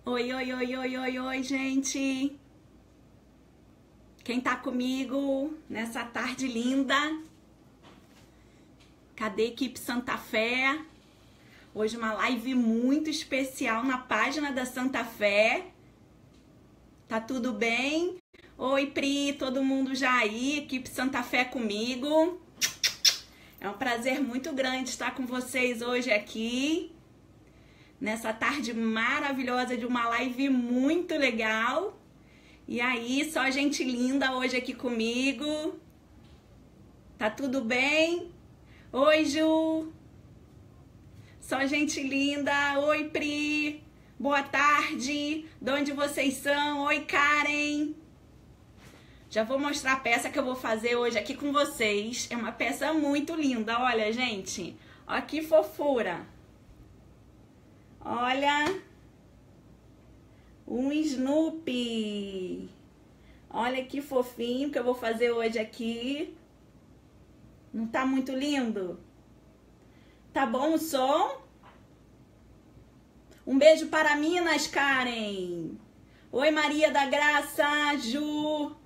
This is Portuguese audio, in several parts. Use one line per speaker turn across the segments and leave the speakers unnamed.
Oi, oi, oi, oi, oi, oi, gente! Quem tá comigo nessa tarde linda? Cadê a equipe Santa Fé? Hoje uma live muito especial na página da Santa Fé. Tá tudo bem? Oi, Pri, todo mundo já aí? Equipe Santa Fé comigo. É um prazer muito grande estar com vocês hoje aqui. Nessa tarde maravilhosa de uma live muito legal. E aí, só gente linda hoje aqui comigo. Tá tudo bem? Oi, Ju. Só gente linda. Oi, Pri. Boa tarde. De onde vocês são? Oi, Karen. Já vou mostrar a peça que eu vou fazer hoje aqui com vocês. É uma peça muito linda. Olha, gente. Olha que fofura. Olha, um Snoopy. Olha que fofinho que eu vou fazer hoje aqui. Não tá muito lindo? Tá bom o som? Um beijo para Minas, Karen. Oi, Maria da Graça, Ju.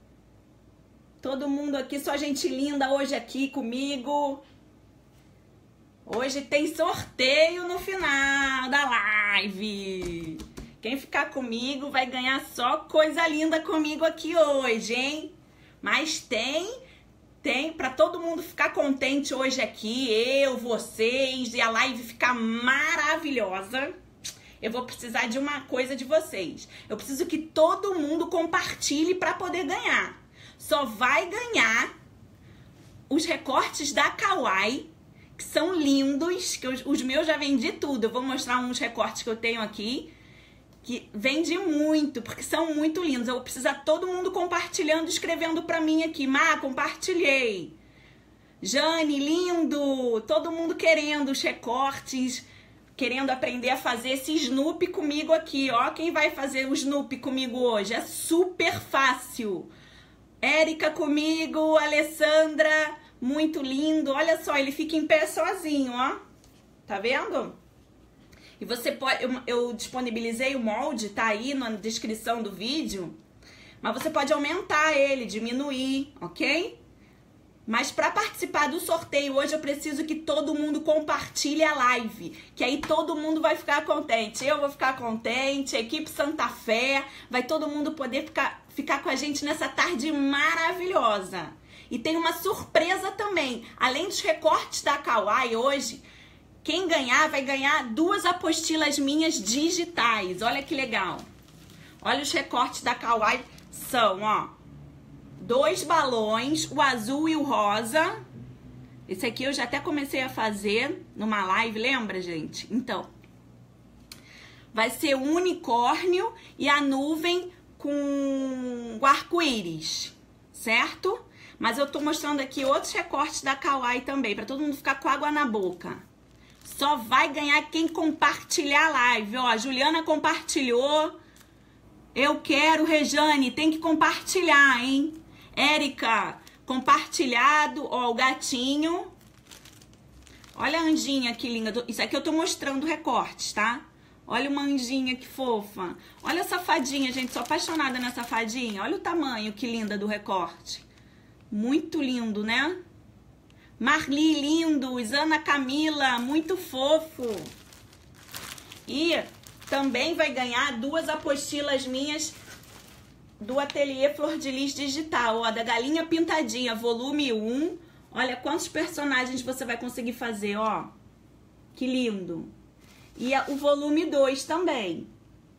Todo mundo aqui, só gente linda hoje aqui comigo. Hoje tem sorteio no final da live. Quem ficar comigo vai ganhar só coisa linda comigo aqui hoje, hein? Mas tem para todo mundo ficar contente hoje aqui, eu, vocês, e a live ficar maravilhosa. Eu vou precisar de uma coisa de vocês. Eu preciso que todo mundo compartilhe para poder ganhar. Só vai ganhar os recortes da Kawaii, que são lindos, que os meus já vendi tudo. Eu vou mostrar uns recortes que eu tenho aqui, que vende muito, porque são muito lindos. Eu vou precisar todo mundo compartilhando, escrevendo pra mim aqui. Má, compartilhei. Jane, lindo. Todo mundo querendo os recortes, querendo aprender a fazer esse Snoopy comigo aqui. Ó, quem vai fazer o Snoopy comigo hoje? É super fácil. Érica comigo, Alessandra... Muito lindo, olha só, ele fica em pé sozinho, ó. Tá vendo? E você pode, eu disponibilizei o molde, tá aí na descrição do vídeo. Mas você pode aumentar ele, diminuir, ok? Mas para participar do sorteio hoje eu preciso que todo mundo compartilhe a live. Que aí todo mundo vai ficar contente. Eu vou ficar contente, a equipe Santa Fé, vai todo mundo poder ficar com a gente nessa tarde maravilhosa. E tem uma surpresa também. Além dos recortes da Kawaii hoje, quem ganhar vai ganhar 2 apostilas minhas digitais. Olha que legal. Olha os recortes da Kawaii. São, ó, 2 balões, o azul e o rosa. Esse aqui eu já até comecei a fazer numa live, lembra, gente? Então, vai ser um unicórnio e a nuvem com o arco-íris, certo? Mas eu tô mostrando aqui outros recortes da Kawaii também, pra todo mundo ficar com água na boca. Só vai ganhar quem compartilhar a live. Ó, a Juliana compartilhou. Eu quero, Rejane, tem que compartilhar, hein? Érica, compartilhado. Ó, o gatinho. Olha a anjinha que linda. Isso aqui eu tô mostrando recortes, tá? Olha uma anjinha que fofa. Olha a safadinha, gente. Sou apaixonada nessa safadinha. Olha o tamanho que linda do recorte. Muito lindo, né? Marli, lindo. Ana Camila, muito fofo. E também vai ganhar 2 apostilas minhas do Ateliê Flor de Lis Digital, ó, da Galinha Pintadinha, volume 1. Olha quantos personagens você vai conseguir fazer, ó. Que lindo. E o volume 2 também.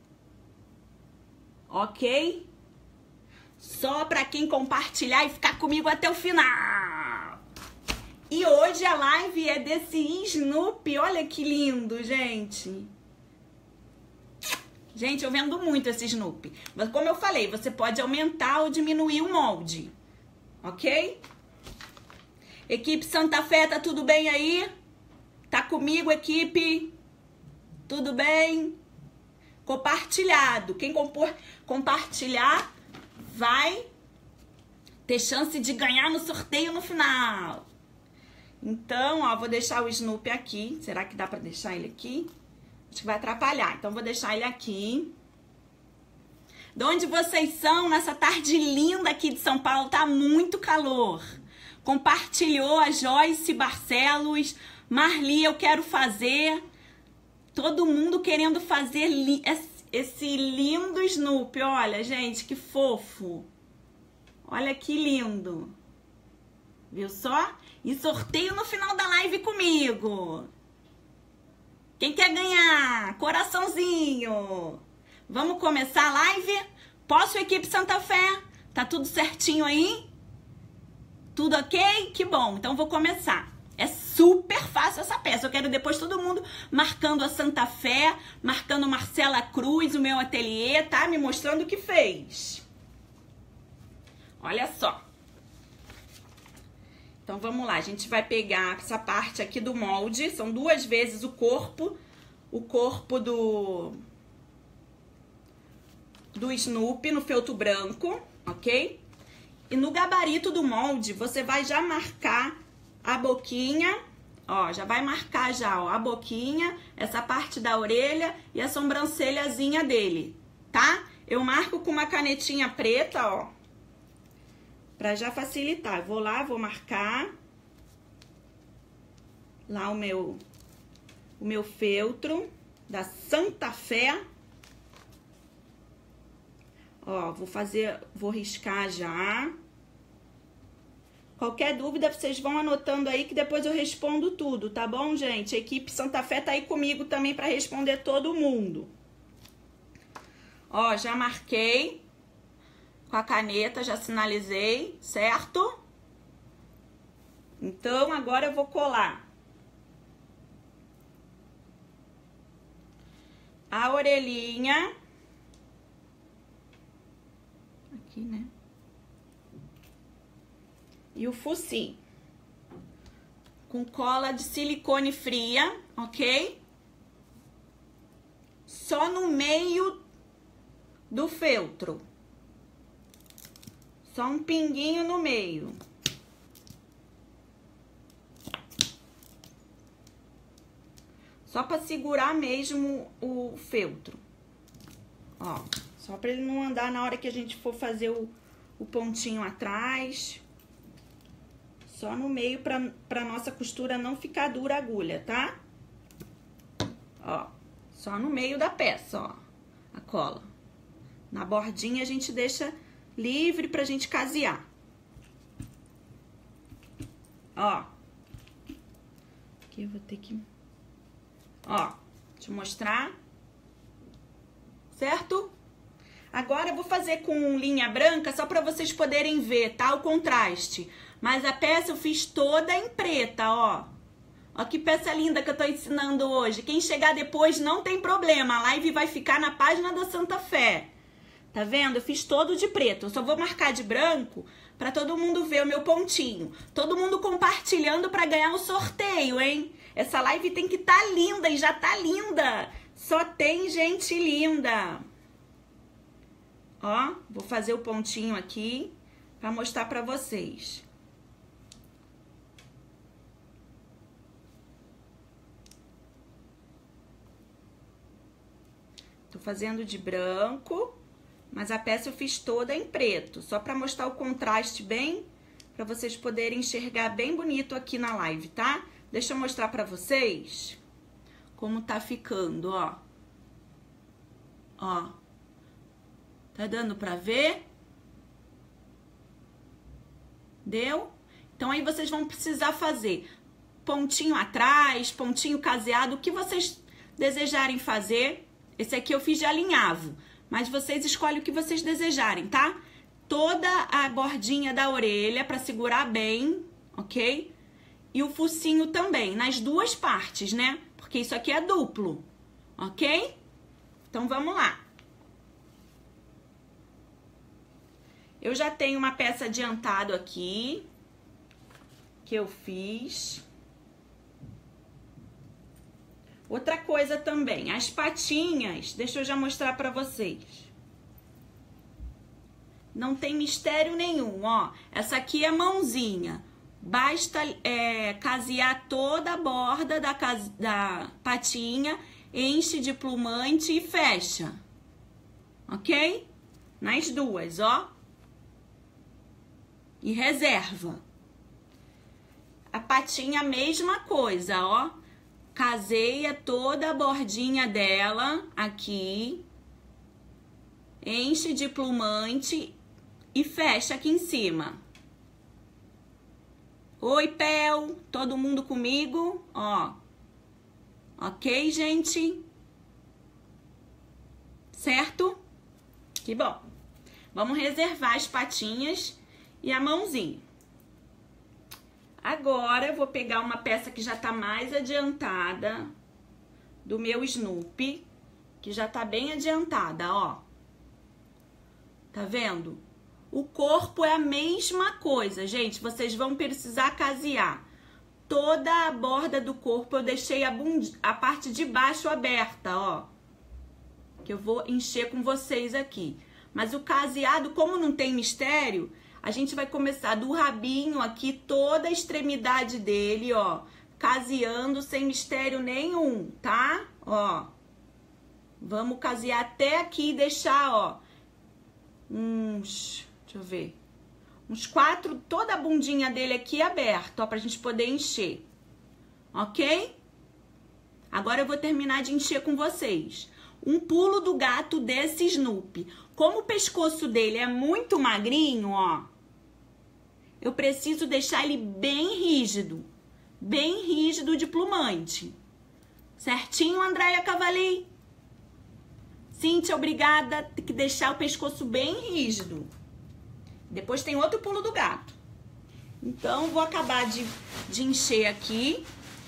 Ok? Só para quem compartilhar e ficar comigo até o final. E hoje a live é desse Snoopy. Olha que lindo, gente. Gente, eu vendo muito esse Snoopy. Mas como eu falei, você pode aumentar ou diminuir o molde. Ok? Equipe Santa Fé, tá tudo bem aí? Tá comigo, equipe? Tudo bem? Compartilhado. Quem compartilhar vai ter chance de ganhar no sorteio no final. Então, ó, vou deixar o Snoopy aqui. Será que dá pra deixar ele aqui? Acho que vai atrapalhar, então vou deixar ele aqui. De onde vocês são nessa tarde linda aqui de São Paulo? Tá muito calor. Compartilhou a Joyce Barcelos. Marli, eu quero fazer. Todo mundo querendo fazer esse lindo Snoopy. Olha, gente, que fofo. Olha que lindo. Viu só? E sorteio no final da live comigo. Quem quer ganhar? Coraçãozinho. Vamos começar a live? Posso, equipe Santa Fé? Tá tudo certinho aí? Tudo ok? Que bom. Então vou começar. É super fácil essa peça. Eu quero depois todo mundo marcando a Santa Fé, marcando Marcela Cruz, o meu ateliê, tá? Me mostrando o que fez. Olha só. Então vamos lá. A gente vai pegar essa parte aqui do molde. São 2 vezes o corpo do Snoopy no feltro branco, ok? E no gabarito do molde, você vai já marcar a boquinha, ó, já vai marcar já, ó, a boquinha, essa parte da orelha e a sobrancelhazinha dele, tá? Eu marco com uma canetinha preta, ó, pra já facilitar. Vou lá, vou marcar lá o meu feltro da Santa Fé. Ó, vou riscar já. Qualquer dúvida, vocês vão anotando aí que depois eu respondo tudo, tá bom, gente? A equipe Santa Fé tá aí comigo também para responder todo mundo. Ó, já marquei com a caneta, já sinalizei, certo? Então, agora eu vou colar a orelhinha. Aqui, né? E o focinho. Com cola de silicone fria, ok? Só no meio do feltro. Só um pinguinho no meio. Só para segurar mesmo o feltro. Ó, só para ele não andar na hora que a gente for fazer o pontinho atrás. Só no meio pra nossa costura não ficar dura a agulha, tá? Ó, só no meio da peça, ó, a cola. Na bordinha a gente deixa livre pra gente casear. Ó. Aqui eu vou ter que... Ó, deixa eu mostrar. Certo? Agora eu vou fazer com linha branca só pra vocês poderem ver, tá? O contraste. Mas a peça eu fiz toda em preta, ó. Ó que peça linda que eu tô ensinando hoje. Quem chegar depois não tem problema. A live vai ficar na página da Santa Fé. Tá vendo? Eu fiz todo de preto. Eu só vou marcar de branco pra todo mundo ver o meu pontinho. Todo mundo compartilhando pra ganhar o sorteio, hein? Essa live tem que tá linda e já tá linda. Só tem gente linda. Ó, vou fazer o pontinho aqui pra mostrar pra vocês. Tô fazendo de branco, mas a peça eu fiz toda em preto, só pra mostrar o contraste bem, pra vocês poderem enxergar bem bonito aqui na live, tá? Deixa eu mostrar pra vocês como tá ficando, ó. Ó. Tá dando pra ver? Deu? Então aí vocês vão precisar fazer pontinho atrás, pontinho caseado, o que vocês desejarem fazer. Esse aqui eu fiz de alinhavo, mas vocês escolhem o que vocês desejarem, tá? Toda a bordinha da orelha pra segurar bem, ok? E o focinho também, nas duas partes, né? Porque isso aqui é duplo, ok? Então vamos lá. Eu já tenho uma peça adiantado aqui, que eu fiz. Outra coisa também, as patinhas, deixa eu já mostrar pra vocês. Não tem mistério nenhum, ó. Essa aqui é mãozinha. Basta casear toda a borda da patinha enche de plumante e fecha. Ok? Nas duas, ó. E reserva. A patinha, a mesma coisa, ó. Caseia toda a bordinha dela aqui. Enche de plumante e fecha aqui em cima. Oi, Pel. Todo mundo comigo? Ó. Ok, gente? Certo? Que bom. Vamos reservar as patinhas e a mãozinha. Agora eu vou pegar uma peça que já tá mais adiantada do meu Snoopy, que já tá bem adiantada, ó. Tá vendo? O corpo é a mesma coisa, gente. Vocês vão precisar casear. Toda a borda do corpo eu deixei a parte de baixo aberta, ó. Que eu vou encher com vocês aqui. Mas o caseado, como não tem mistério, a gente vai começar do rabinho aqui, toda a extremidade dele, ó. Caseando sem mistério nenhum, tá? Ó. Vamos casear até aqui e deixar, ó. Deixa eu ver. Uns 4, toda a bundinha dele aqui aberta, ó, pra gente poder encher. Ok? Agora eu vou terminar de encher com vocês. Um pulo do gato desse Snoopy. Como o pescoço dele é muito magrinho, ó, eu preciso deixar ele bem rígido de plumante. Certinho, Andréia Cavali? Cíntia, obrigada. Tem que deixar o pescoço bem rígido. Depois tem outro pulo do gato. Então, vou acabar de encher aqui.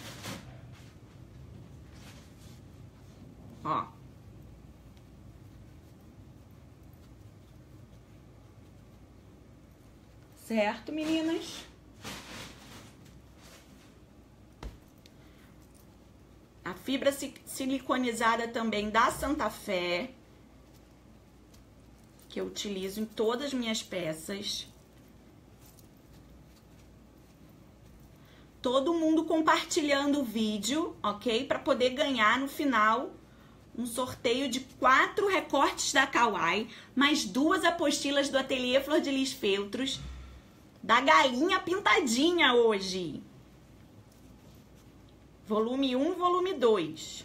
Ó. Certo, meninas? A fibra siliconizada também da Santa Fé, que eu utilizo em todas as minhas peças. Todo mundo compartilhando o vídeo, ok? Para poder ganhar no final um sorteio de 4 recortes da Kawaii, mais 2 apostilas do Ateliê Flor de Lis Feltros, da Galinha Pintadinha hoje. Volume 1, volume 2.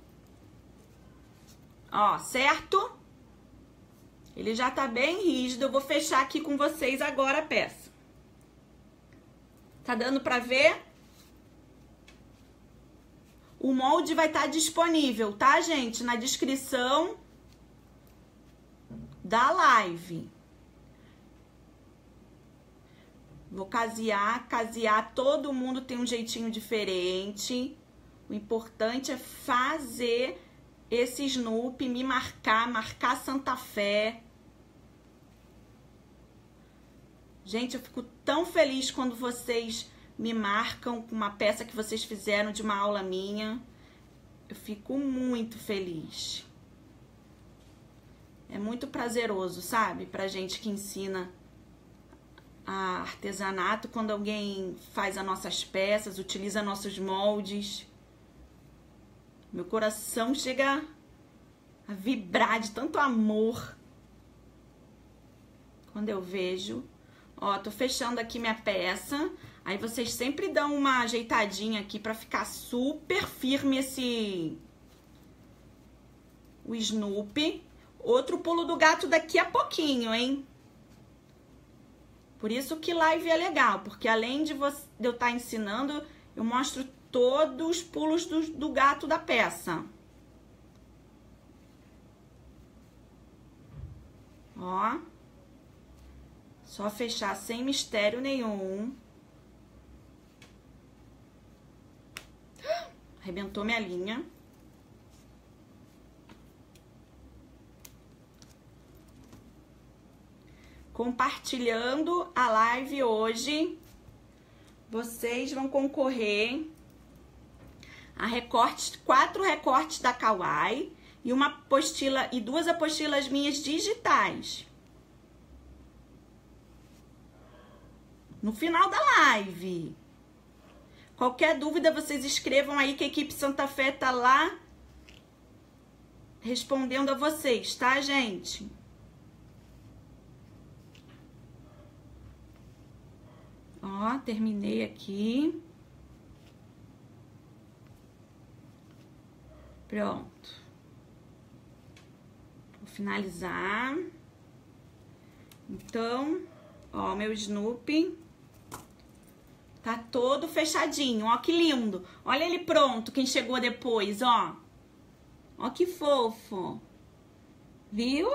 Ó, certo? Ele já tá bem rígido. Eu vou fechar aqui com vocês agora a peça. Tá dando pra ver? O molde vai estar disponível, tá, gente? Na descrição da live. Vou casear, todo mundo tem um jeitinho diferente. O importante é fazer esse Snoopy, me marcar Santa Fé. Gente, eu fico tão feliz quando vocês me marcam com uma peça que vocês fizeram de uma aula minha. Eu fico muito feliz. É muito prazeroso, sabe? Pra gente que ensina a artesanato, quando alguém faz as nossas peças, utiliza nossos moldes. Meu coração chega a vibrar de tanto amor quando eu vejo. Ó, tô fechando aqui minha peça. Aí vocês sempre dão uma ajeitadinha aqui pra ficar super firme o Snoopy. Outro pulo do gato daqui a pouquinho, hein? Por isso que live é legal, porque além de eu estar ensinando, eu mostro todos os pulos do gato da peça. Ó. Só fechar sem mistério nenhum. Arrebentou minha linha. Compartilhando a live hoje, vocês vão concorrer a 4 recortes da Kawaii e uma apostila e 2 apostilas minhas digitais. No final da live. Qualquer dúvida, vocês escrevam aí que a equipe Santa Fé tá lá respondendo a vocês, tá, gente? Ó, terminei aqui. Pronto. Vou finalizar. Então, ó, meu Snoopy tá todo fechadinho. Ó, que lindo. Olha ele pronto, quem chegou depois, ó. Ó que fofo. Viu?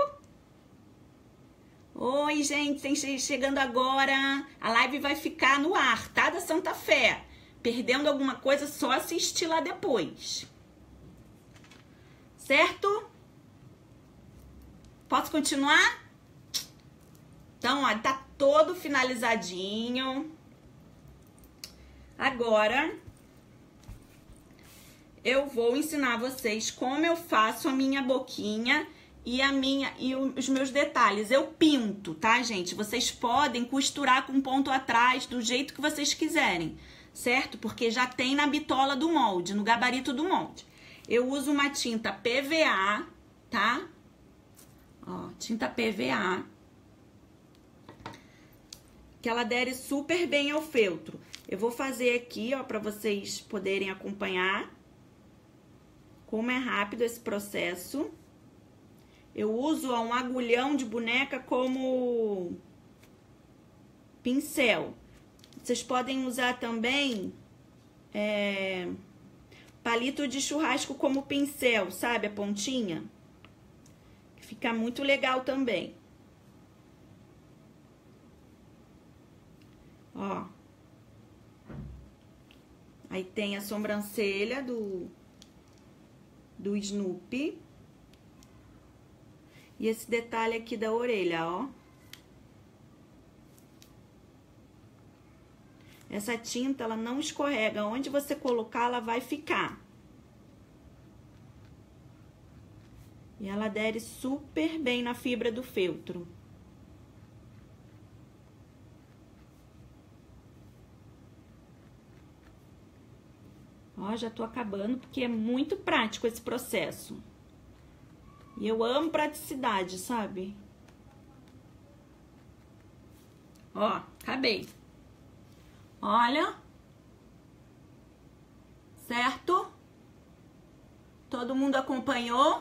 Oi, gente, tem chegando agora. A live vai ficar no ar, tá? Da Santa Fé. Perdendo alguma coisa, só assistir lá depois. Certo? Posso continuar? Então, ó, tá todo finalizadinho. Agora, eu vou ensinar vocês como eu faço a minha boquinha e os meus detalhes. Eu pinto, tá, gente? Vocês podem costurar com ponto atrás do jeito que vocês quiserem, certo? Porque já tem na bitola do molde, no gabarito do molde. Eu uso uma tinta PVA, tá? Ó, tinta PVA. Que ela adere super bem ao feltro. Eu vou fazer aqui, ó, pra vocês poderem acompanhar como é rápido esse processo. Eu uso ó, um agulhão de boneca como pincel. Vocês podem usar também palito de churrasco como pincel, sabe? A pontinha. Fica muito legal também. Ó. Aí tem a sobrancelha do Snoopy. E esse detalhe aqui da orelha, ó. Essa tinta, ela não escorrega. Onde você colocar, ela vai ficar. E ela adere super bem na fibra do feltro. Ó, já tô acabando, porque é muito prático esse processo. E eu amo praticidade, sabe? Ó, acabei. Olha. Certo? Todo mundo acompanhou?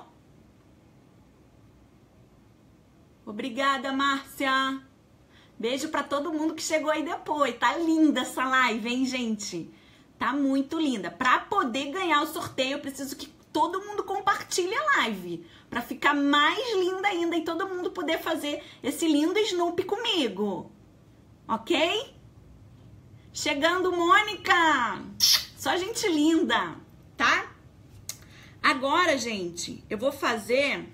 Obrigada, Márcia. Beijo pra todo mundo que chegou aí depois. Tá linda essa live, hein, gente? Tá muito linda. Pra poder ganhar o sorteio, eu preciso que todo mundo compartilhe a live. Pra ficar mais linda ainda e todo mundo poder fazer esse lindo Snoopy comigo. Ok? Chegando, Mônica! Só gente linda, tá? Agora, gente, eu vou fazer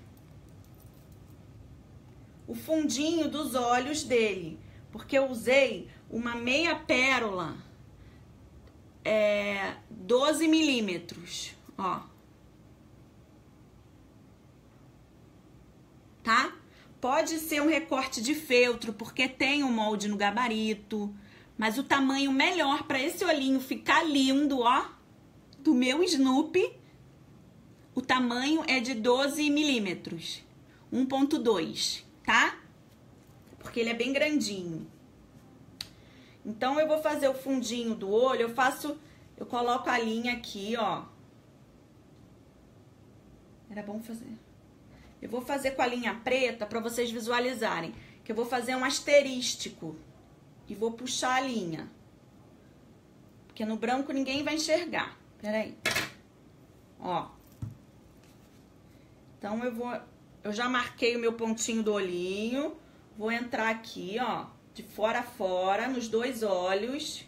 o fundinho dos olhos dele. Porque eu usei uma meia pérola 12 milímetros, ó. Tá? Pode ser um recorte de feltro, porque tem um molde no gabarito. Mas o tamanho melhor para esse olhinho ficar lindo, ó, do meu Snoopy, o tamanho é de 12 milímetros. 1.2, tá? Porque ele é bem grandinho. Então, eu vou fazer o fundinho do olho, eu coloco a linha aqui, ó. Era bom fazer. Eu vou fazer com a linha preta pra vocês visualizarem. Que eu vou fazer um asterístico. E vou puxar a linha. Porque no branco ninguém vai enxergar. Peraí. Ó. Então, eu já marquei o meu pontinho do olhinho. Vou entrar aqui, ó. De fora a fora, nos dois olhos.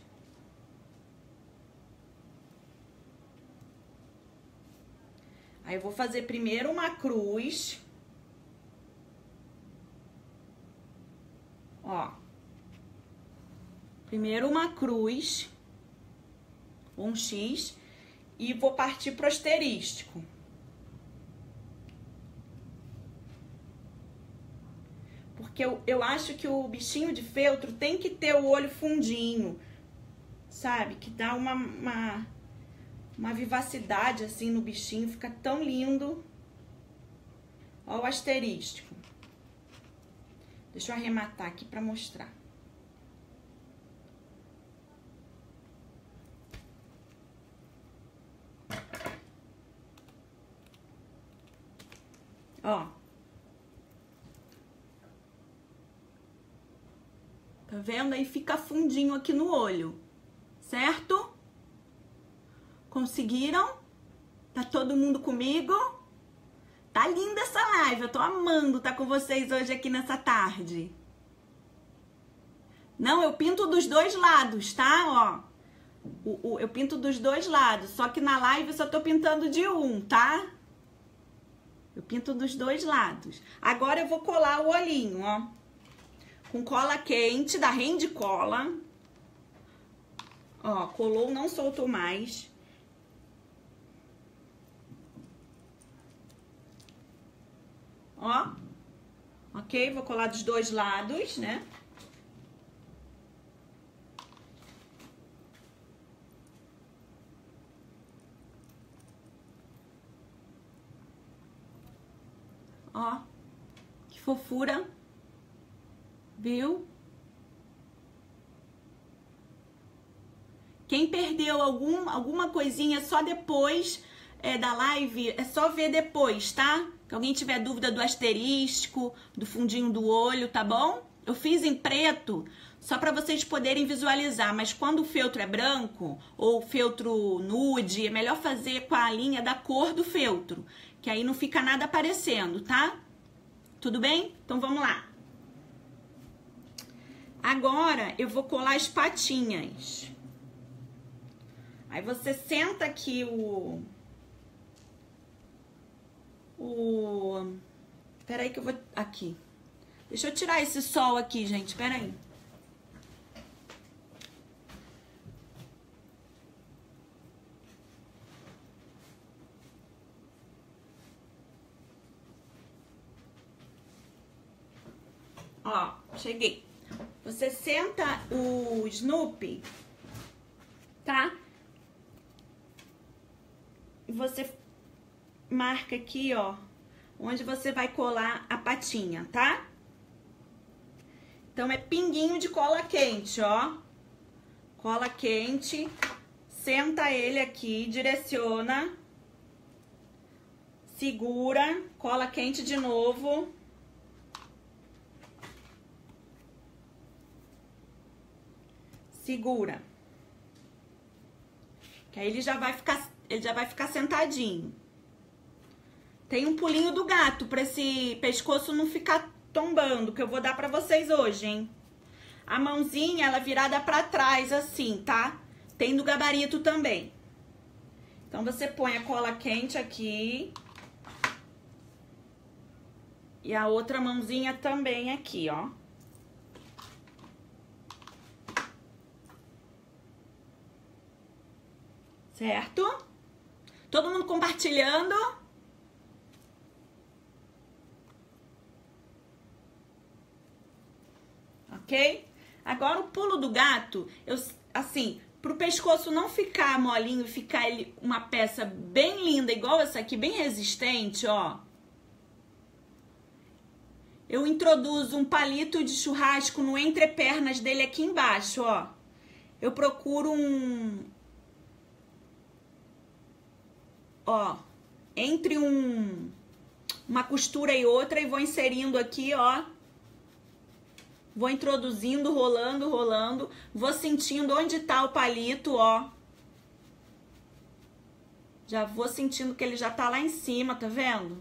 Aí, eu vou fazer primeiro uma cruz. Ó. Primeiro uma cruz. Um X. E vou partir pro asterístico. Porque eu acho que o bichinho de feltro tem que ter o olho fundinho. Sabe? Que dá uma vivacidade assim no bichinho. Fica tão lindo. Ó o asterístico. Deixa eu arrematar aqui pra mostrar. Ó. Tá vendo? Aí fica fundinho aqui no olho. Certo? Conseguiram? Tá todo mundo comigo? Tá linda essa live. Eu tô amando estar com vocês hoje aqui nessa tarde. Não, eu pinto dos dois lados, tá? Ó. Eu pinto dos dois lados. Só que na live eu só tô pintando de um, tá? Eu pinto dos dois lados. Agora eu vou colar o olhinho, ó. Com cola quente, da Rende Cola. Ó, colou, não soltou mais. Ó. Ok? Vou colar dos dois lados, né? Ó. Que fofura. Viu? Quem perdeu alguma coisinha só depois da live, é só ver depois, tá? Se alguém tiver dúvida do asterístico, do fundinho do olho, tá bom? Eu fiz em preto só para vocês poderem visualizar, mas quando o feltro é branco ou feltro nude, é melhor fazer com a linha da cor do feltro, que aí não fica nada aparecendo, tá? Tudo bem? Então vamos lá. Agora eu vou colar as patinhas. Aí você senta aqui Peraí que eu vou... Aqui. Deixa eu tirar esse sol aqui, gente. Peraí. Ó, cheguei. Você senta o Snoopy, tá? E você marca aqui, ó, onde você vai colar a patinha, tá? Então, é pinguinho de cola quente, ó. Cola quente. Senta ele aqui, direciona. Segura. Cola quente de novo. Segura. Que aí ele já vai ficar sentadinho. Tem um pulinho do gato pra esse pescoço não ficar tombando, que eu vou dar pra vocês hoje, hein? A mãozinha, ela virada pra trás, assim, tá? Tem do gabarito também. Então, você põe a cola quente aqui. E a outra mãozinha também aqui, ó. Certo? Todo mundo compartilhando? Ok? Agora, o pulo do gato, assim, pro pescoço não ficar molinho, ficar uma peça bem linda, igual essa aqui, bem resistente, ó. Eu introduzo um palito de churrasco no entrepernas dele aqui embaixo, ó. Eu procuro ó, entre uma costura e outra e vou inserindo aqui, ó. Vou introduzindo, rolando, rolando. Vou sentindo onde tá o palito, ó. Já vou sentindo que ele já tá lá em cima, tá vendo?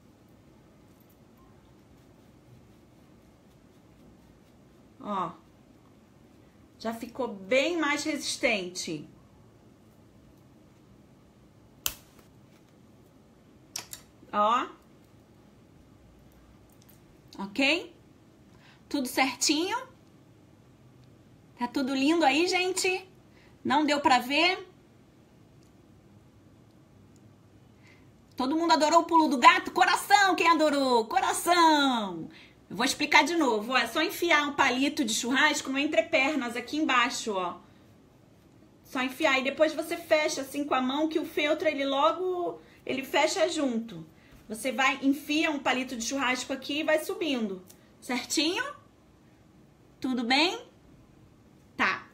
Ó. Já ficou bem mais resistente. Ó. Ok? Tudo certinho? Tá tudo lindo aí, gente? Não deu pra ver? Todo mundo adorou o pulo do gato? Coração, quem adorou? Coração! Eu vou explicar de novo, ó. É só enfiar um palito de churrasco no entrepernas aqui embaixo, ó. Só enfiar e depois você fecha assim com a mão que o feltro, ele logo... Ele fecha junto. Você vai, enfia um palito de churrasco aqui e vai subindo. Certinho? Tudo bem? Tá.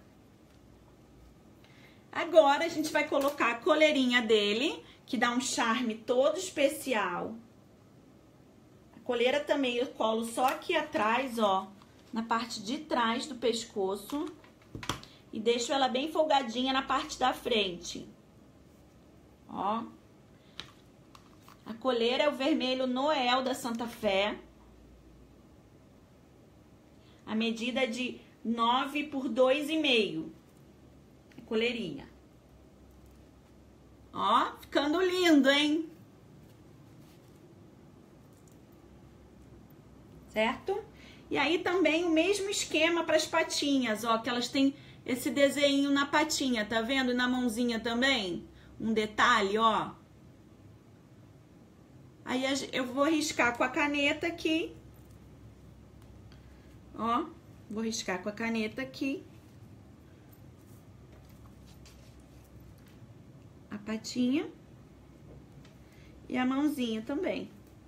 Agora a gente vai colocar a coleirinha dele, que dá um charme todo especial. A coleira também eu colo só aqui atrás, ó, na parte de trás do pescoço. E deixo ela bem folgadinha na parte da frente. Ó. A coleira é o vermelho Noel da Santa Fé. A medida é de 9 por 2,5. A coleirinha. Ó, ficando lindo, hein? Certo? E aí também o mesmo esquema para as patinhas, ó, que elas têm esse desenho na patinha, tá vendo? E na mãozinha também, um detalhe, ó. Aí eu vou riscar com a caneta aqui. Ó, vou riscar com a caneta aqui. A patinha. E a mãozinha também.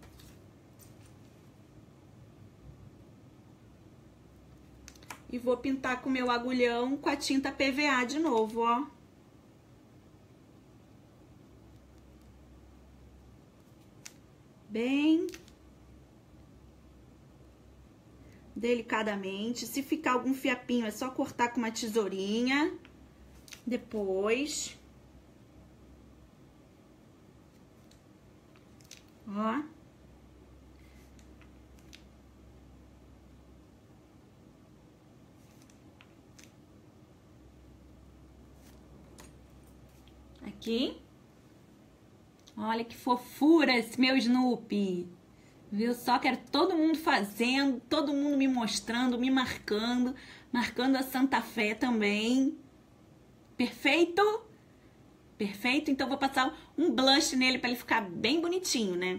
E vou pintar com o meu agulhão com a tinta PVA de novo, ó. Bem delicadamente. Se ficar algum fiapinho, é só cortar com uma tesourinha. Depois. Ó. Aqui. Olha que fofura esse meu Snoopy. Viu só? Quero todo mundo fazendo, todo mundo me mostrando, me marcando. Marcando a Santa Fé também. Perfeito? Perfeito? Então, vou passar um blush nele pra ele ficar bem bonitinho, né?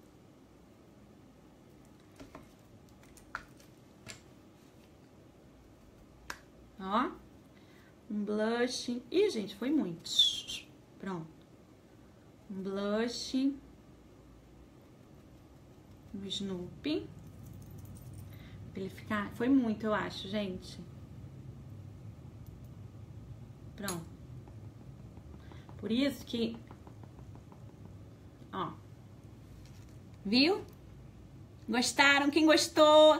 Ó. Um blush. Ih, gente, foi muito. Pronto. Um blush. Um Snoopy. Pra ele ficar... Foi muito, eu acho, gente. Pronto. Por isso que... Ó. Viu? Gostaram? Quem gostou?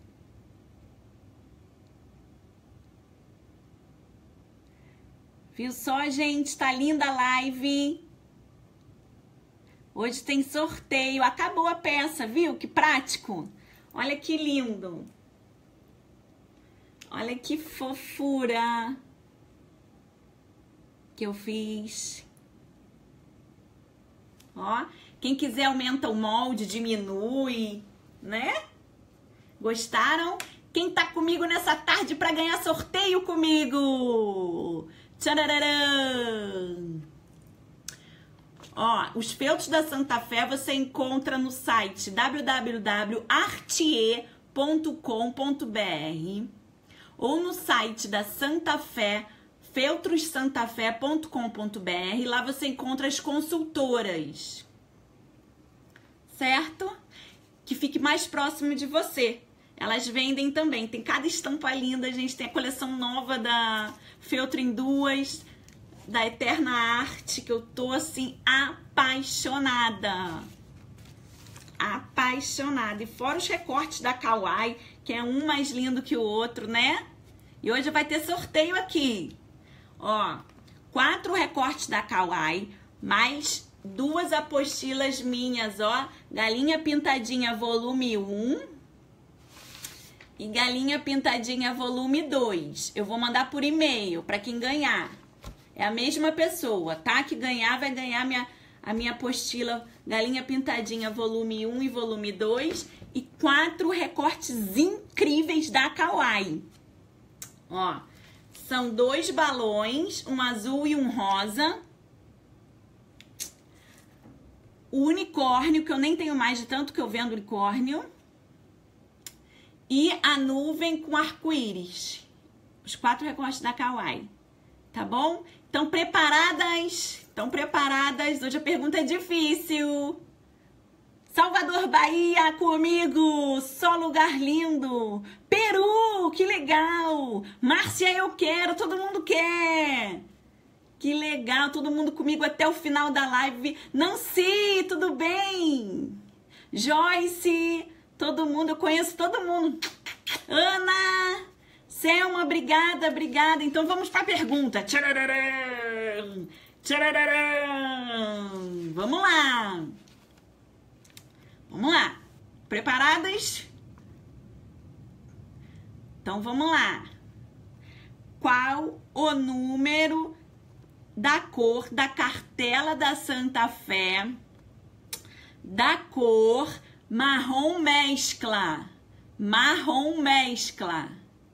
Viu só, gente? Tá linda a live. Hoje tem sorteio. Acabou a peça, viu? Que prático. Olha que lindo. Olha que fofura que eu fiz. Ó, quem quiser aumenta o molde, diminui, né? Gostaram? Quem tá comigo nessa tarde para ganhar sorteio comigo? Tchararam! Ó, os feltros da Santa Fé você encontra no site www.artier.com.br ou no site da Santa Fé, feltrossantafé.com.br. Lá você encontra as consultoras, certo? Que fique mais próximo de você. Elas vendem também, tem cada estampa linda, a gente tem a coleção nova da Feltro em Duas, da Eterna Arte, que eu tô assim apaixonada. Apaixonada. E fora os recortes da Kawaii, que é um mais lindo que o outro, né? E hoje vai ter sorteio aqui. Ó, 4 recortes da Kawaii, mais 2 apostilas minhas, ó. Galinha Pintadinha volume 1 e Galinha Pintadinha volume 2. Eu vou mandar por e-mail para quem ganhar. É a mesma pessoa, tá? Que ganhar vai ganhar a minha apostila Galinha Pintadinha volume 1 e volume 2 e 4 recortes incríveis da Kawaii. Ó, são 2 balões, um azul e um rosa. O unicórnio, que eu nem tenho mais de tanto que eu vendo unicórnio. E a nuvem com arco-íris. Os 4 recortes da Kawaii. Tá bom? Estão preparadas? Estão preparadas? Hoje a pergunta é difícil. Salvador, Bahia, comigo, só lugar lindo. Peru, que legal. Márcia, eu quero, todo mundo quer. Que legal, todo mundo comigo até o final da live. Nancy, tudo bem? Joyce, todo mundo, eu conheço todo mundo. Ana, Selma, obrigada, obrigada. Então vamos para a pergunta. Tchararam, tchararam. Vamos lá. Vamos lá. Preparadas? Então vamos lá. Qual o número da cor da cartela da Santa Fé da cor marrom mescla? Marrom mescla.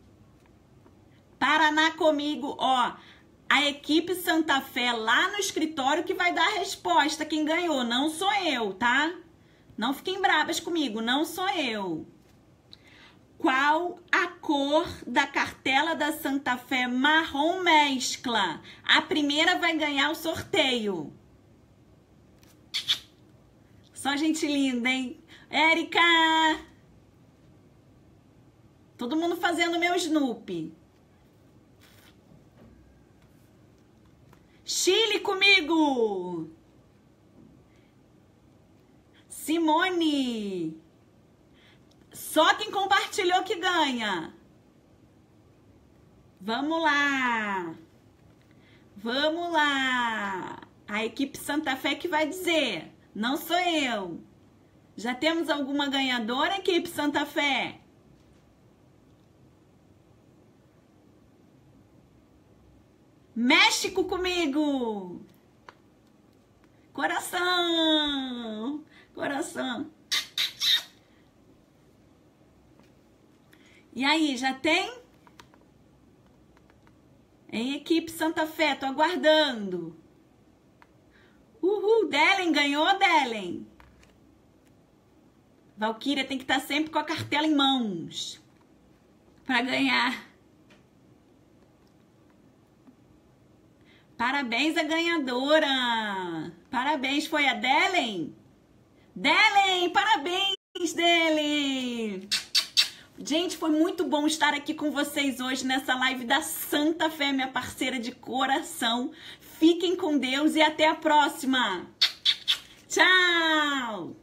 Paraná comigo, ó. A equipe Santa Fé lá no escritório que vai dar a resposta. Quem ganhou, não sou eu, tá? Não fiquem bravas comigo, não sou eu. Qual a cor da cartela da Santa Fé marrom mescla? A primeira vai ganhar o sorteio. Só gente linda, hein? Érica! Todo mundo fazendo meu Snoopy. Chile comigo! Simone! Só quem compartilhou que ganha. Vamos lá. Vamos lá. A equipe Santa Fé que vai dizer. Não sou eu. Já temos alguma ganhadora, equipe Santa Fé? México comigo. Coração. Coração. E aí, já tem? Em equipe Santa Fé, tô aguardando. Uhul, Delen, ganhou, Delen. Valquíria tem que estar sempre com a cartela em mãos para ganhar. Parabéns a ganhadora. Parabéns, foi a Delen? Delen, parabéns, Delen. Gente, foi muito bom estar aqui com vocês hoje nessa live da Santa Fé, minha parceira de coração. Fiquem com Deus e até a próxima. Tchau!